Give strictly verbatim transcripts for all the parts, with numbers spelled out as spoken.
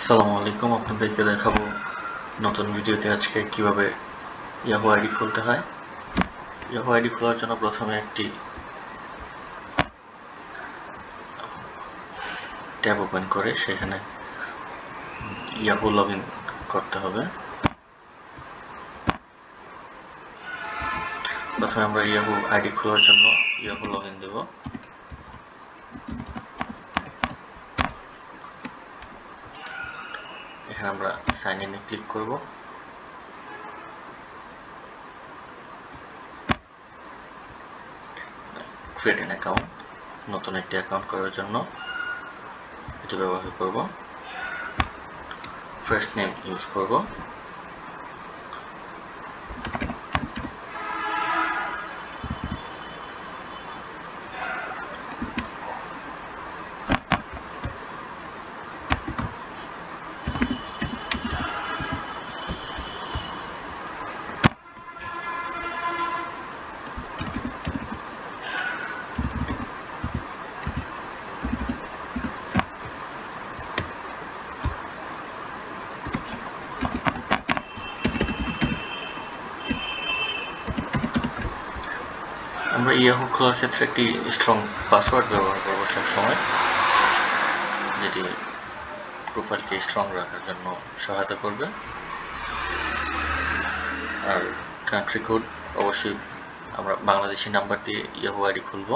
আসসালামু আলাইকুম, আপনাদেরকে দেখাবো নতুন ভিডিওতে আজকে কিভাবে ইয়াহু আইডি খুলতে হয়। ইয়াহু আইডি খোলার জন্য প্রথমে একটি ট্যাব ওপেন করে সেখানে ইয়াহু লগ ইন করতে হবে। প্রথমে আমরা ইয়াহু আইডি খোলার জন্য ইয়াহু লগ ইন দেব। এখানে আমরা সাইন ইনে ক্লিক করব। ক্রিয়েট অ্যান অ্যাকাউন্ট, নতুন একটি অ্যাকাউন্ট করার জন্য এটি ব্যবহার করব। ফার্স্ট নেম ইউজ করব। আমরা ইয়াহু খোলার ক্ষেত্রে একটি স্ট্রং পাসওয়ার্ড ব্যবহার করব সবসময়, যেটি প্রোফাইলকে স্ট্রং রাখার জন্য সহায়তা করবে। আর কান্ট্রি কোড অবশ্যই আমরা বাংলাদেশি নাম্বার দিয়ে ইয়াহু আইডি খুলব।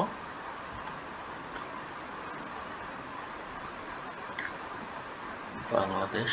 বাংলাদেশ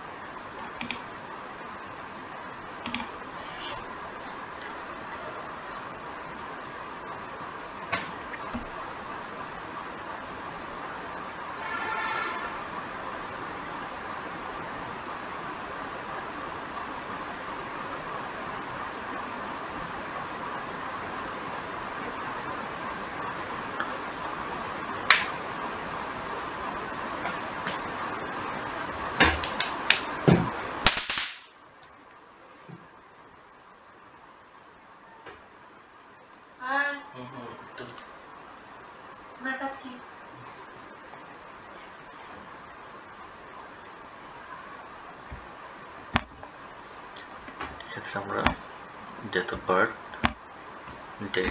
ক্ষেত্রে আমরা ডেট অফ বার্থ, ডে,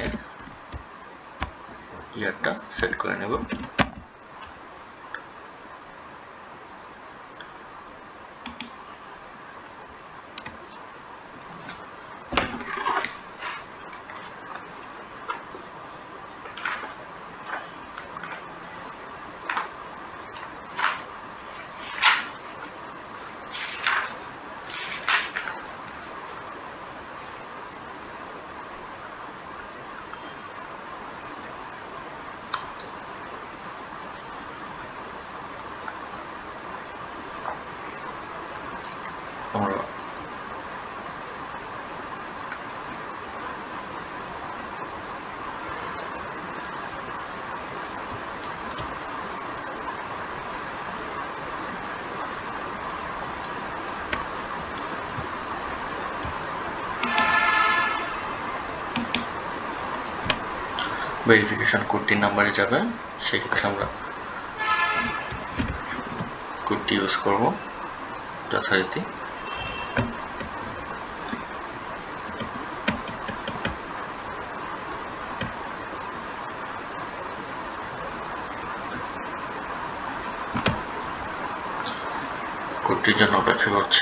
ইয়ারটা সেট করে নেব। আমরা ভেরিফিকেশন কোডটি নাম্বারে যাবে, সেক্ষেত্রে আমরা কোডটি ইউজ করব যথারীতি। কোডটির জন্য অপেক্ষা করছি।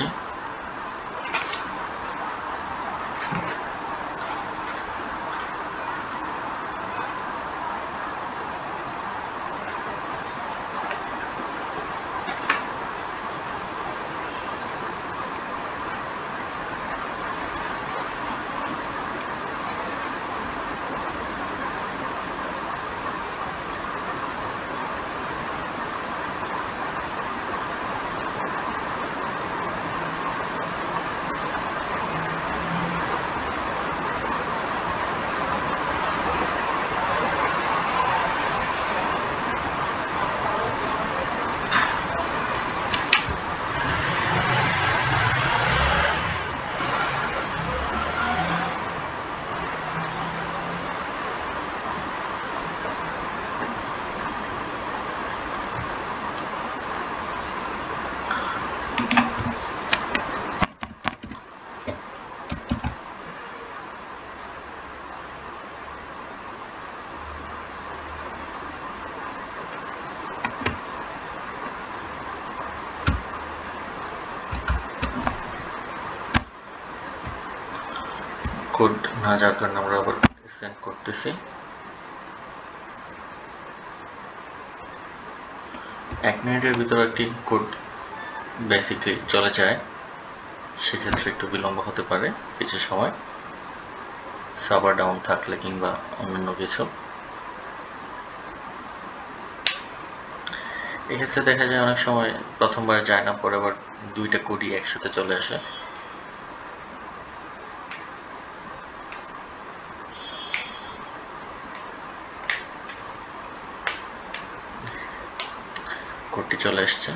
না যাওয়ার কারণে আমরা আবার সেন্ড করতেছি। এক মিনিটের ভিতরে একটি কোড বেসিকলি চলে যায়, সেক্ষেত্রে একটু বিলম্ব হতে পারে কিছু সময়, সার্ভার ডাউন থাকলে কিংবা অন্যান্য কিছু। এক্ষেত্রে দেখা যায় অনেক সময় প্রথমবার যায় না, পরে আবার দুইটা কোডই একসাথে চলে আসে। কোডটি চলে এসছে,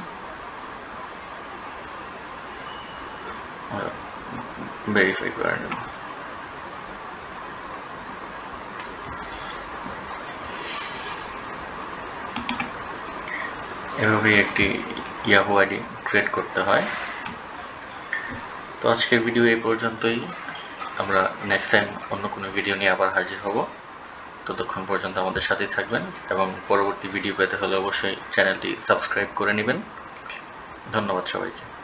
ভেরিফাই করে নেব। এভাবেই একটি ইয়াহু আইডি ক্রিয়েট করতে হয়। তো আজকের ভিডিও এই পর্যন্তই। আমরা নেক্সট টাইম অন্য কোনো ভিডিও নিয়ে আবার হাজির হব। ততক্ষণ পর্যন্ত আমাদের সাথেই থাকবেন এবং পরবর্তী ভিডিও পেতে হলে অবশ্যই চ্যানেলটি সাবস্ক্রাইব করে নেবেন। ধন্যবাদ সবাইকে।